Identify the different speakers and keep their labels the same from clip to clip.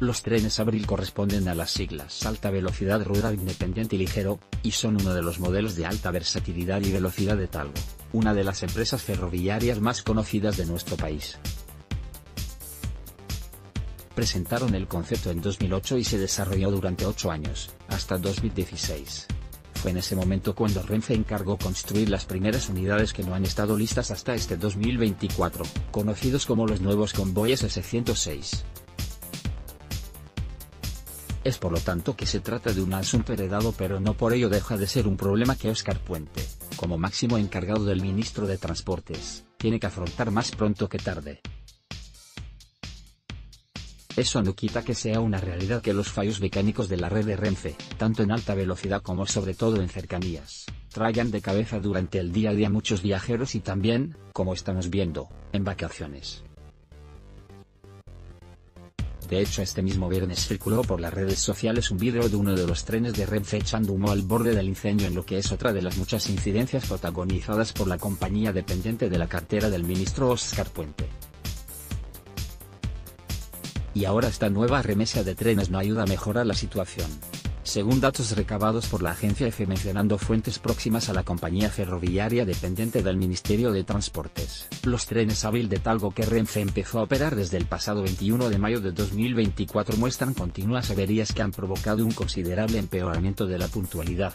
Speaker 1: Los trenes Abril corresponden a las siglas Alta Velocidad Rural Independiente y Ligero, y son uno de los modelos de alta versatilidad y velocidad de Talgo, una de las empresas ferroviarias más conocidas de nuestro país. Presentaron el concepto en 2008 y se desarrolló durante 8 años, hasta 2016. Fue en ese momento cuando Renfe encargó construir las primeras unidades que no han estado listas hasta este 2024, conocidos como los nuevos convoyes S106. Es por lo tanto que se trata de un asunto heredado, pero no por ello deja de ser un problema que Óscar Puente, como máximo encargado del ministro de Transportes, tiene que afrontar más pronto que tarde. Eso no quita que sea una realidad que los fallos mecánicos de la red de Renfe, tanto en alta velocidad como sobre todo en cercanías, traigan de cabeza durante el día a día muchos viajeros y también, como estamos viendo, en vacaciones. De hecho, este mismo viernes circuló por las redes sociales un vídeo de uno de los trenes de Renfe echando humo al borde del incendio en lo que es otra de las muchas incidencias protagonizadas por la compañía dependiente de la cartera del ministro Óscar Puente. Y ahora esta nueva remesa de trenes no ayuda a mejorar la situación. Según datos recabados por la agencia EFE mencionando fuentes próximas a la compañía ferroviaria dependiente del Ministerio de Transportes, los trenes Abril de Talgo que Renfe empezó a operar desde el pasado 21 de mayo de 2024 muestran continuas averías que han provocado un considerable empeoramiento de la puntualidad.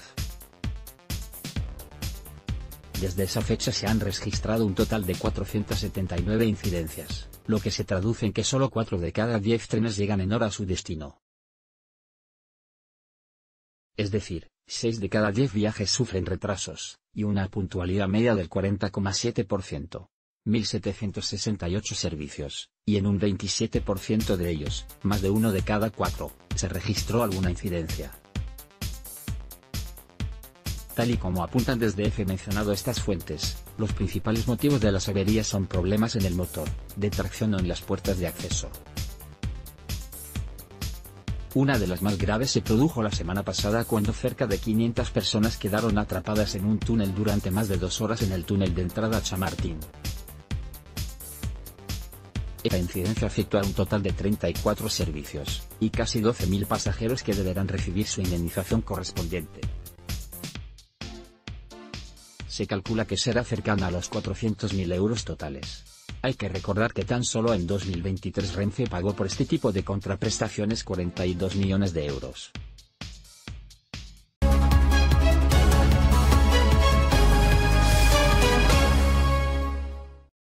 Speaker 1: Desde esa fecha se han registrado un total de 479 incidencias, lo que se traduce en que solo 4 de cada 10 trenes llegan en hora a su destino. Es decir, 6 de cada 10 viajes sufren retrasos, y una puntualidad media del 40,7%. 1.768 servicios, y en un 27% de ellos, más de 1 de cada 4, se registró alguna incidencia. Tal y como apuntan desde EFE mencionado estas fuentes, los principales motivos de las averías son problemas en el motor, de tracción o en las puertas de acceso. Una de las más graves se produjo la semana pasada cuando cerca de 500 personas quedaron atrapadas en un túnel durante más de 2 horas en el túnel de entrada a Chamartín. Esta incidencia afectó a un total de 34 servicios, y casi 12.000 pasajeros que deberán recibir su indemnización correspondiente. Se calcula que será cercana a los 400.000 euros totales. Hay que recordar que tan solo en 2023 Renfe pagó por este tipo de contraprestaciones 42 millones de euros.